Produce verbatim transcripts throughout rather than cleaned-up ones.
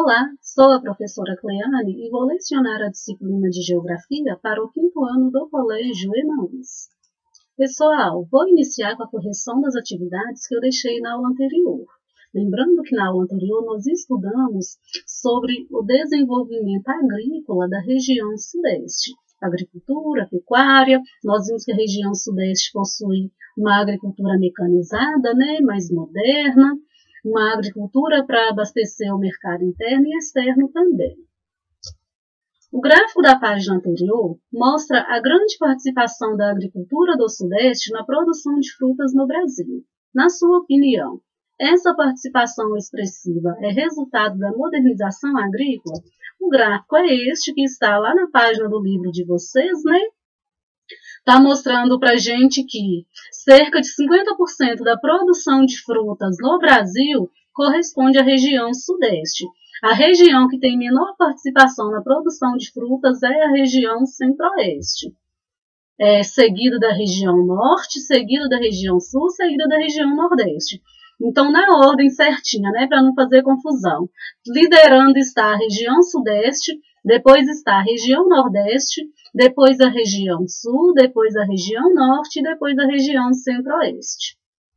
Olá, sou a professora Cleane e vou lecionar a disciplina de Geografia para o quinto ano do Colégio Emaús. Pessoal, vou iniciar com a correção das atividades que eu deixei na aula anterior. Lembrando que na aula anterior nós estudamos sobre o desenvolvimento agrícola da região sudeste. Agricultura, pecuária, nós vimos que a região sudeste possui uma agricultura mecanizada, né, mais moderna, uma agricultura para abastecer o mercado interno e externo também. O gráfico da página anterior mostra a grande participação da agricultura do Sudeste na produção de frutas no Brasil. Na sua opinião, essa participação expressiva é resultado da modernização agrícola? O gráfico é este que está lá na página do livro de vocês, né? Está mostrando para a gente que cerca de cinquenta por cento da produção de frutas no Brasil corresponde à região sudeste. A região que tem menor participação na produção de frutas é a região centro-oeste. É seguido da região norte, seguido da região sul, seguido da região nordeste. Então, na ordem certinha, né, para não fazer confusão. Liderando está a região sudeste, depois está a região nordeste, depois a região sul, depois a região norte e depois a região centro-oeste.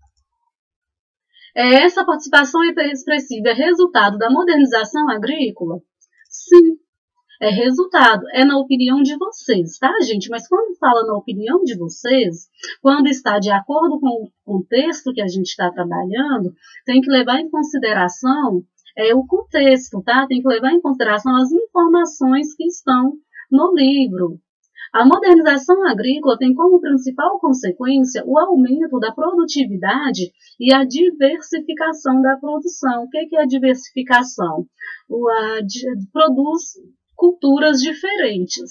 Essa participação expressiva é resultado da modernização agrícola? Sim, é resultado. É na opinião de vocês, tá, gente? Mas quando fala na opinião de vocês, quando está de acordo com o contexto que a gente está trabalhando, tem que levar em consideração é, o contexto, tá? Tem que levar em consideração as informações que estão no livro. A modernização agrícola tem como principal consequência o aumento da produtividade e a diversificação da produção. O que é a diversificação? O, a, produz culturas diferentes.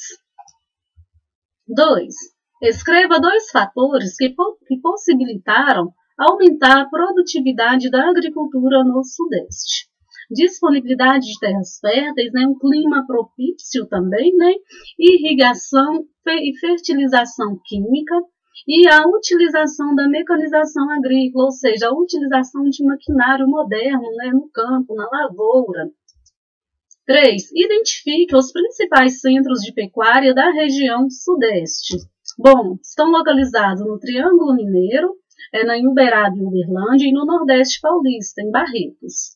dois. Escreva dois fatores que, que possibilitaram aumentar a produtividade da agricultura no Sudeste. Disponibilidade de terras férteis, né, um clima propício também, né, irrigação e fertilização química e a utilização da mecanização agrícola, ou seja, a utilização de maquinário moderno, né, no campo, na lavoura. três. Identifique os principais centros de pecuária da região sudeste. Bom, estão localizados no Triângulo Mineiro, é, na Uberaba e Uberlândia, e no Nordeste Paulista, em Barretos.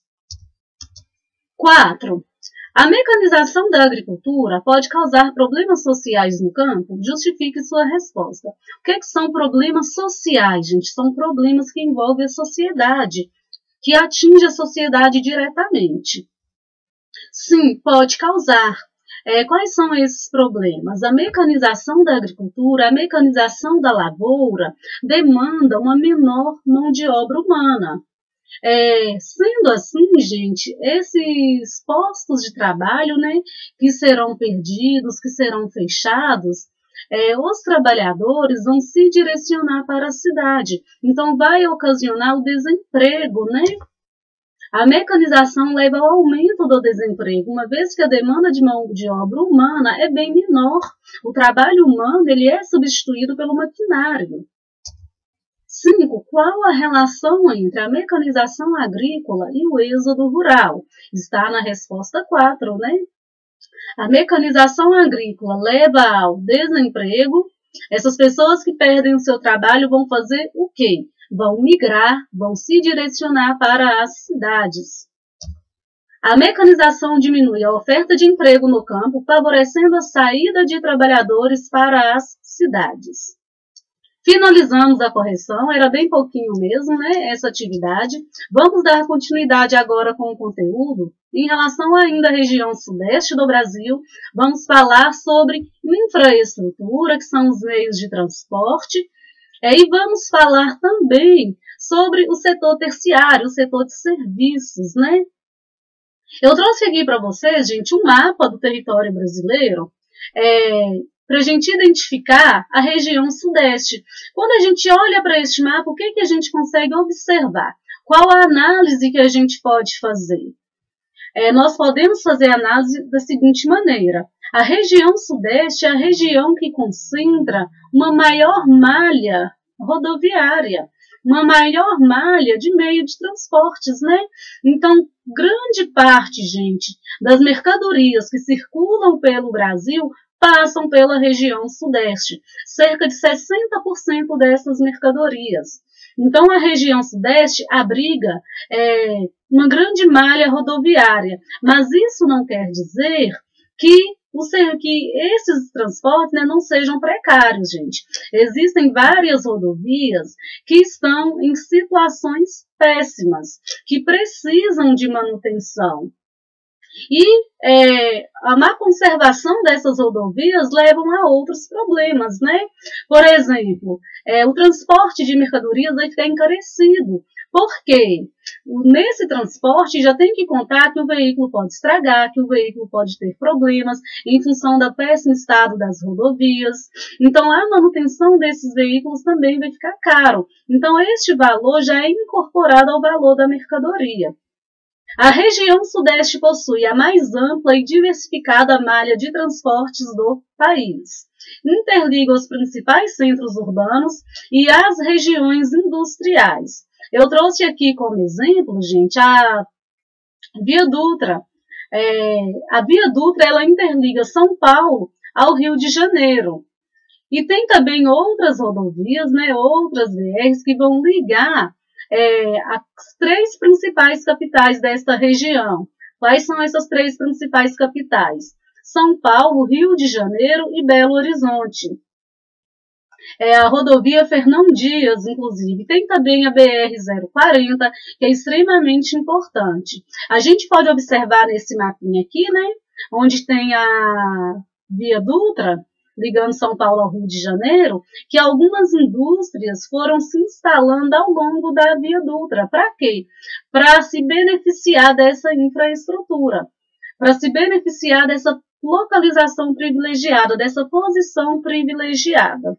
quatro. A mecanização da agricultura pode causar problemas sociais no campo? Justifique sua resposta. O que, é que são problemas sociais, gente? São problemas que envolvem a sociedade, que atingem a sociedade diretamente. Sim, pode causar. É, quais são esses problemas? A mecanização da agricultura, a mecanização da lavoura demanda uma menor mão de obra humana. É, sendo assim, gente, esses postos de trabalho, né, que serão perdidos, que serão fechados, é, os trabalhadores vão se direcionar para a cidade. Então, vai ocasionar o desemprego, né? A mecanização leva ao aumento do desemprego, uma vez que a demanda de mão de obra humana é bem menor. O trabalho humano ele é substituído pelo maquinário. cinco. Qual a relação entre a mecanização agrícola e o êxodo rural? Está na resposta quatro, né? A mecanização agrícola leva ao desemprego. Essas pessoas que perdem o seu trabalho vão fazer o quê? Vão migrar, vão se direcionar para as cidades. A mecanização diminui a oferta de emprego no campo, favorecendo a saída de trabalhadores para as cidades. Finalizamos a correção, era bem pouquinho mesmo, né, essa atividade. Vamos dar continuidade agora com o conteúdo. Em relação ainda à região sudeste do Brasil, vamos falar sobre infraestrutura, que são os meios de transporte, é, e vamos falar também sobre o setor terciário, o setor de serviços, né? Eu trouxe aqui para vocês, gente, um mapa do território brasileiro, é, para a gente identificar a região sudeste. Quando a gente olha para este mapa, o que, que a gente consegue observar? Qual a análise que a gente pode fazer? É, nós podemos fazer a análise da seguinte maneira. A região sudeste é a região que concentra uma maior malha rodoviária. uma maior malha de meio de transportes, né? Então, grande parte, gente, das mercadorias que circulam pelo Brasil passam pela região sudeste, cerca de sessenta por cento dessas mercadorias. Então, a região sudeste abriga é, uma grande malha rodoviária, mas isso não quer dizer que, o, que esses transportes, né, não sejam precários, gente. Existem várias rodovias que estão em situações péssimas, que precisam de manutenção. E é, a má conservação dessas rodovias levam a outros problemas, né? Por exemplo, é, o transporte de mercadorias vai ficar encarecido. Por quê? Nesse transporte já tem que contar que o veículo pode estragar, que o veículo pode ter problemas em função do péssimo estado das rodovias. Então, a manutenção desses veículos também vai ficar caro. Então, este valor já é incorporado ao valor da mercadoria. A região sudeste possui a mais ampla e diversificada malha de transportes do país. Interliga os principais centros urbanos e as regiões industriais. Eu trouxe aqui como exemplo, gente, a Via Dutra. É, a Via Dutra, ela interliga São Paulo ao Rio de Janeiro. E tem também outras rodovias, né, outras V Rs que vão ligar É, as três principais capitais desta região. Quais são essas três principais capitais? São Paulo, Rio de Janeiro e Belo Horizonte. É a rodovia Fernão Dias, inclusive. Tem também a B R zero quarenta, que é extremamente importante. A gente pode observar nesse mapinha aqui, né, onde tem a Via Dutra, ligando São Paulo ao Rio de Janeiro, que algumas indústrias foram se instalando ao longo da Via Dutra. Para quê? Para se beneficiar dessa infraestrutura, para se beneficiar dessa localização privilegiada, dessa posição privilegiada.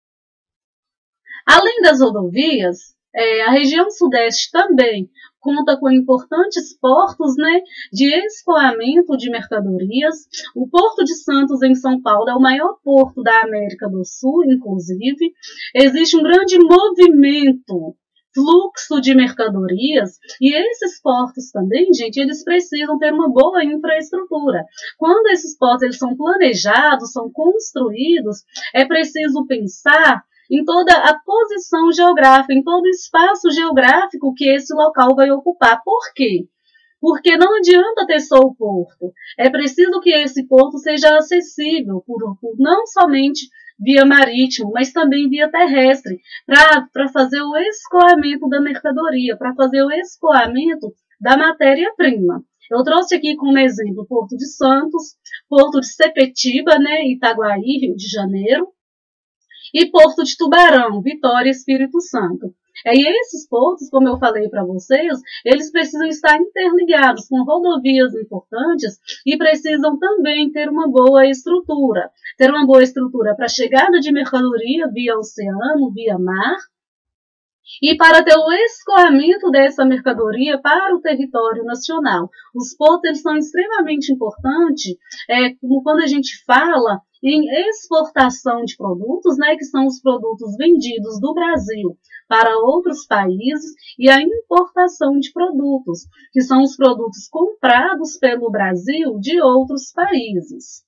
Além das rodovias, é, a região sudeste também conta com importantes portos, né, de escoamento de mercadorias. O Porto de Santos, em São Paulo, é o maior porto da América do Sul, inclusive. Existe um grande movimento, fluxo de mercadorias, e esses portos também, gente, eles precisam ter uma boa infraestrutura. Quando esses portos eles são planejados, são construídos, é preciso pensar em toda a posição geográfica, em todo o espaço geográfico que esse local vai ocupar. Por quê? Porque não adianta ter só o porto. É preciso que esse porto seja acessível, por, por não somente via marítimo, mas também via terrestre, para fazer o escoamento da mercadoria, para fazer o escoamento da matéria-prima. Eu trouxe aqui como exemplo Porto de Santos, Porto de Sepetiba, né, Itaguaí, Rio de Janeiro, e Porto de Tubarão, Vitória, Espírito Santo. E esses portos, como eu falei para vocês, eles precisam estar interligados com rodovias importantes e precisam também ter uma boa estrutura. Ter uma boa estrutura para chegada de mercadoria via oceano, via mar, e para ter o escoamento dessa mercadoria para o território nacional. Os portos eles são extremamente importantes, é, como quando a gente fala em exportação de produtos, né, que são os produtos vendidos do Brasil para outros países, e a importação de produtos, que são os produtos comprados pelo Brasil de outros países.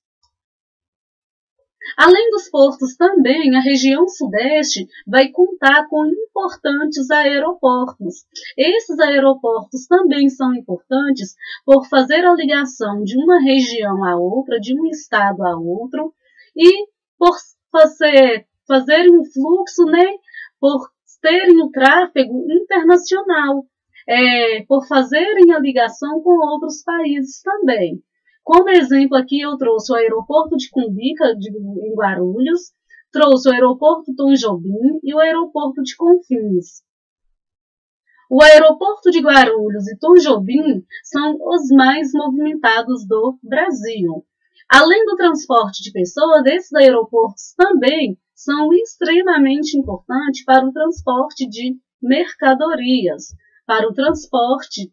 Além dos portos também, a região sudeste vai contar com importantes aeroportos. Esses aeroportos também são importantes por fazer a ligação de uma região a outra, de um estado a outro, e por fazer, fazer um fluxo, né, por terem o tráfego internacional, é, por fazerem a ligação com outros países também. Como exemplo aqui eu trouxe o aeroporto de Cumbica, de, em Guarulhos, trouxe o aeroporto Tom Jobim e o aeroporto de Confins. O aeroporto de Guarulhos e Tom Jobim são os mais movimentados do Brasil. Além do transporte de pessoas, esses aeroportos também são extremamente importantes para o transporte de mercadorias, para o transporte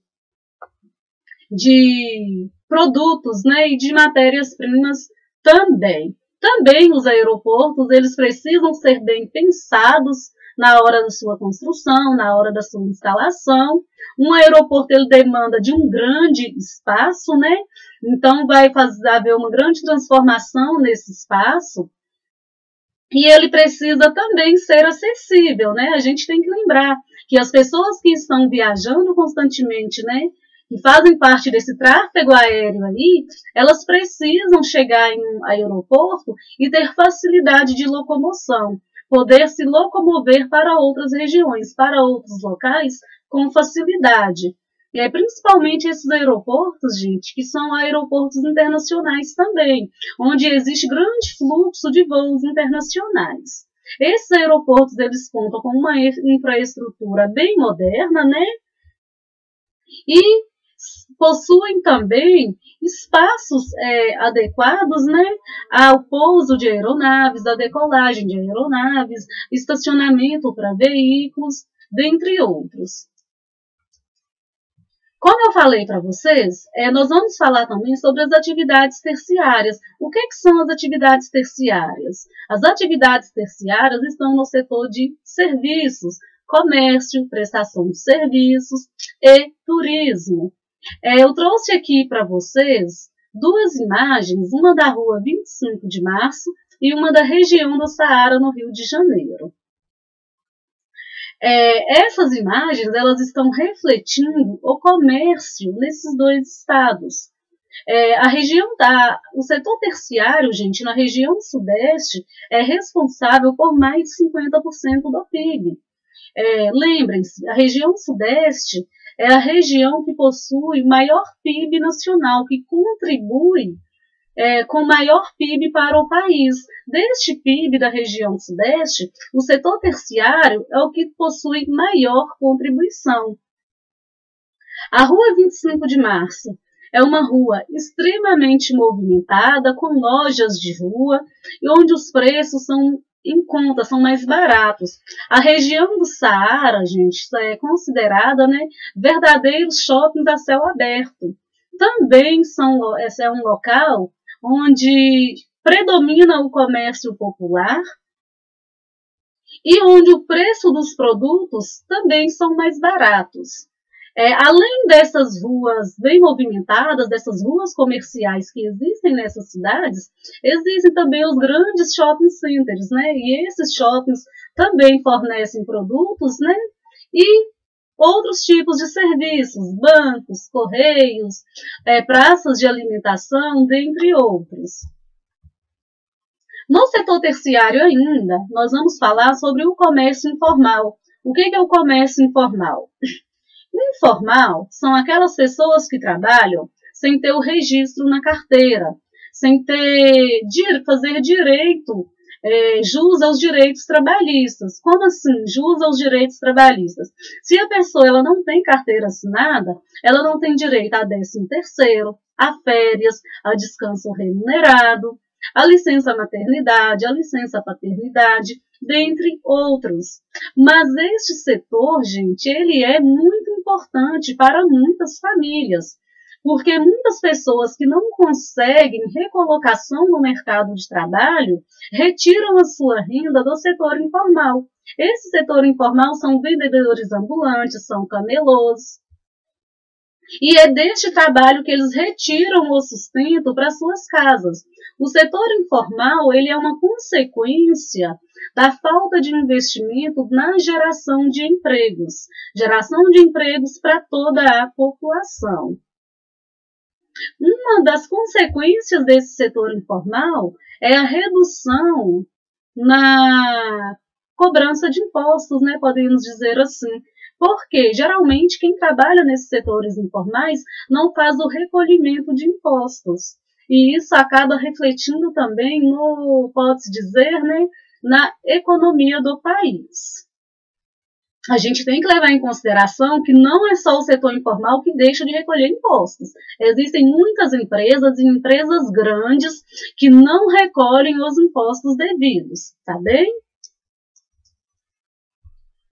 de produtos, né, e de matérias-primas também. Também os aeroportos, eles precisam ser bem pensados na hora da sua construção, na hora da sua instalação. Um aeroporto ele demanda de um grande espaço, né? Então vai fazer, haver uma grande transformação nesse espaço. E ele precisa também ser acessível, né? A gente tem que lembrar que as pessoas que estão viajando constantemente, né, que fazem parte desse tráfego aéreo aí, elas precisam chegar em um aeroporto e ter facilidade de locomoção, poder se locomover para outras regiões, para outros locais com facilidade. E é principalmente esses aeroportos, gente, que são aeroportos internacionais também, onde existe grande fluxo de voos internacionais. Esses aeroportos, eles contam com uma infraestrutura bem moderna, né? E possuem também espaços é, adequados, né, ao pouso de aeronaves, à decolagem de aeronaves, estacionamento para veículos, dentre outros. Como eu falei para vocês, é, nós vamos falar também sobre as atividades terciárias. O que, que são as atividades terciárias? As atividades terciárias estão no setor de serviços, comércio, prestação de serviços e turismo. É, eu trouxe aqui para vocês duas imagens, uma da rua vinte e cinco de março e uma da região do Saara, no Rio de Janeiro. É, essas imagens elas estão refletindo o comércio nesses dois estados. É, a região da, o setor terciário, gente, na região sudeste, é responsável por mais de cinquenta por cento do P I B. É, lembrem-se, a região sudeste é a região que possui maior P I B nacional, que contribui é, com maior P I B para o país. Deste P I B da região sudeste, o setor terciário é o que possui maior contribuição. A rua vinte e cinco de março é uma rua extremamente movimentada, com lojas de rua, e onde os preços são em conta, são mais baratos. A região do Saara, gente, é considerada, né, verdadeiros shoppings a céu aberto. Também são, esse é um local onde predomina o comércio popular e onde o preço dos produtos também são mais baratos. É, além dessas ruas bem movimentadas, dessas ruas comerciais que existem nessas cidades, existem também os grandes shopping centers, né? E esses shoppings também fornecem produtos, né? E outros tipos de serviços, bancos, correios, é, praças de alimentação, dentre outros. No setor terciário ainda, nós vamos falar sobre o comércio informal. O que é o comércio informal? Informal são aquelas pessoas que trabalham sem ter o registro na carteira, sem ter, fazer direito, é, jus aos direitos trabalhistas. Como assim, jus aos direitos trabalhistas? Se a pessoa ela não tem carteira assinada, ela não tem direito a décimo terceiro, a férias, a descanso remunerado, a licença maternidade, a licença paternidade, dentre outros. Mas este setor, gente, ele é muito importante para muitas famílias, porque muitas pessoas que não conseguem recolocação no mercado de trabalho retiram a sua renda do setor informal. Esse setor informal são vendedores ambulantes, são camelôs. E é deste trabalho que eles retiram o sustento para suas casas. O setor informal ele é uma consequência da falta de investimento na geração de empregos. Geração de empregos para toda a população. Uma das consequências desse setor informal é a redução na cobrança de impostos, né, podemos dizer assim. Porque, geralmente, quem trabalha nesses setores informais não faz o recolhimento de impostos. E isso acaba refletindo também no, pode-se dizer, né, na economia do país. A gente tem que levar em consideração que não é só o setor informal que deixa de recolher impostos. Existem muitas empresas e empresas grandes que não recolhem os impostos devidos, tá bem?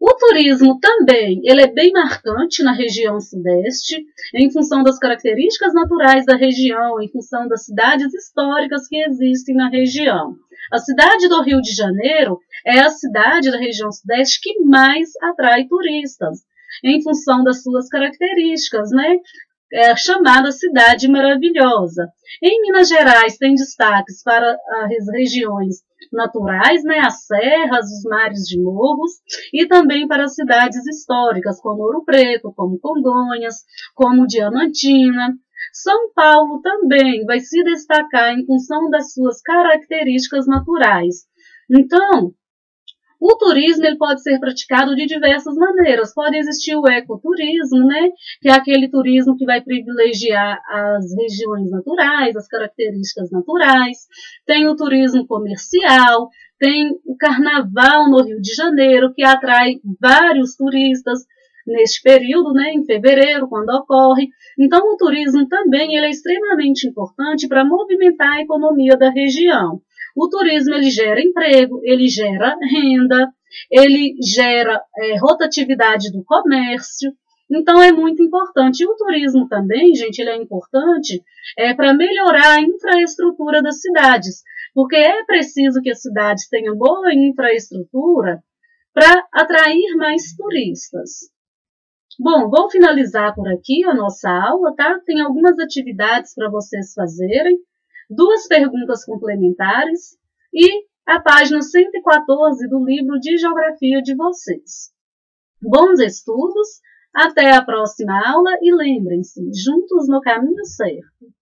O turismo também, ele é bem marcante na região sudeste, em função das características naturais da região, em função das cidades históricas que existem na região. A cidade do Rio de Janeiro é a cidade da região sudeste que mais atrai turistas, em função das suas características, né? É chamada Cidade Maravilhosa. Em Minas Gerais tem destaques para as regiões naturais, né, as serras, os mares de morros, e também para as cidades históricas, como Ouro Preto, como Congonhas, como Diamantina. São Paulo também vai se destacar em função das suas características naturais. Então, o turismo ele pode ser praticado de diversas maneiras. Pode existir o ecoturismo, né, que é aquele turismo que vai privilegiar as regiões naturais, as características naturais. Tem o turismo comercial, tem o carnaval no Rio de Janeiro, que atrai vários turistas neste período, né, em fevereiro, quando ocorre. Então, o turismo também ele é extremamente importante para movimentar a economia da região. O turismo ele gera emprego, ele gera renda, ele gera é, rotatividade do comércio, então é muito importante. E o turismo também, gente, ele é importante é, para melhorar a infraestrutura das cidades, porque é preciso que as cidades tenham boa infraestrutura para atrair mais turistas. Bom, vou finalizar por aqui a nossa aula, tá? Tem algumas atividades para vocês fazerem, duas perguntas complementares e a página cento e quatorze do livro de Geografia de vocês. Bons estudos, até a próxima aula e lembrem-se, juntos no caminho certo.